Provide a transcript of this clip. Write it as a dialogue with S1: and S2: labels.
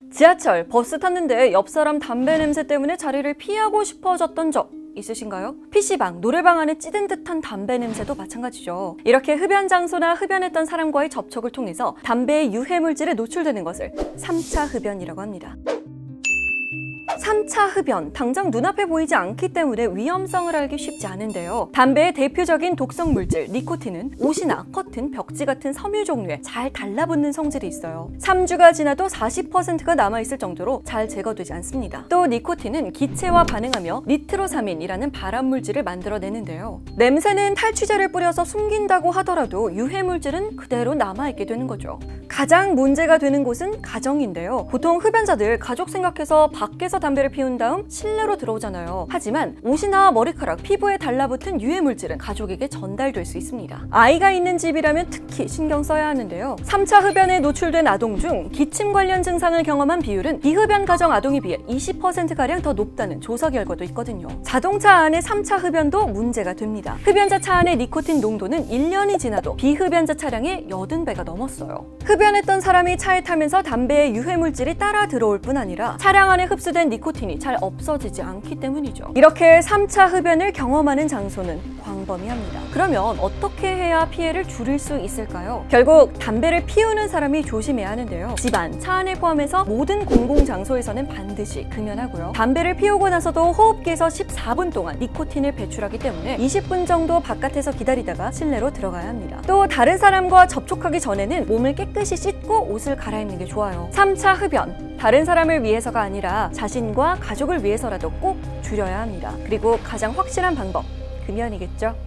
S1: 지하철, 버스 탔는데 옆 사람 담배 냄새 때문에 자리를 피하고 싶어졌던 적 있으신가요? PC방, 노래방 안에 찌든 듯한 담배 냄새도 마찬가지죠. 이렇게 흡연 장소나 흡연했던 사람과의 접촉을 통해서 담배의 유해 물질에 노출되는 것을 3차 흡연이라고 합니다. 3차 흡연, 당장 눈앞에 보이지 않기 때문에 위험성을 알기 쉽지 않은데요. 담배의 대표적인 독성 물질 니코틴은 옷이나 커튼, 벽지 같은 섬유 종류에 잘 달라붙는 성질이 있어요. 3주가 지나도 40%가 남아있을 정도로 잘 제거되지 않습니다. 또 니코틴은 기체와 반응하며 니트로사민이라는 발암 물질을 만들어내는데요. 냄새는 탈취제를 뿌려서 숨긴다고 하더라도 유해 물질은 그대로 남아있게 되는 거죠. 가장 문제가 되는 곳은 가정인데요. 보통 흡연자들 가족 생각해서 밖에서 담배를 피운 다음 실내로 들어오잖아요. 하지만 옷이나 머리카락, 피부에 달라붙은 유해 물질은 가족에게 전달될 수 있습니다. 아이가 있는 집이라면 특히 신경 써야 하는데요. 3차 흡연에 노출된 아동 중 기침 관련 증상을 경험한 비율은 비흡연 가정 아동에 비해 20%가량 더 높다는 조사 결과도 있거든요. 자동차 안의 3차 흡연도 문제가 됩니다. 흡연자 차 안의 니코틴 농도는 1년이 지나도 비흡연자 차량의 80배가 넘었어요. 흡연했던 사람이 차에 타면서 담배의 유해 물질이 따라 들어올 뿐 아니라 차량 안에 흡수된 니코틴이 잘 없어지지 않기 때문이죠. 이렇게 3차 흡연을 경험하는 장소는 광범위합니다. 그러면 어떻게 해야 피해를 줄일 수 있을까요? 결국 담배를 피우는 사람이 조심해야 하는데요. 집안, 차 안을 포함해서 모든 공공장소에서는 반드시 금연하고요. 담배를 피우고 나서도 호흡기에서 14분 동안 니코틴을 배출하기 때문에 20분 정도 바깥에서 기다리다가 실내로 들어가야 합니다. 또 다른 사람과 접촉하기 전에는 몸을 깨끗이 씻고 옷을 갈아입는 게 좋아요. 3차 흡연, 다른 사람을 위해서가 아니라 자신과 가족을 위해서라도 꼭 줄여야 합니다. 그리고 가장 확실한 방법, 금연이겠죠?